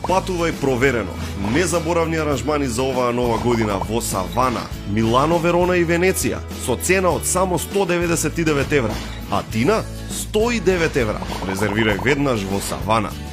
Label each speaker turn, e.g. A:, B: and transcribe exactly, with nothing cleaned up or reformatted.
A: Патувај проверено. Незаборавни аранжмани за оваа нова година во Савана, Милано, Верона и Венеција со цена од само сто деветдесет и девет евра. Атина сто и девет евра. Резервирај веднаш во Савана.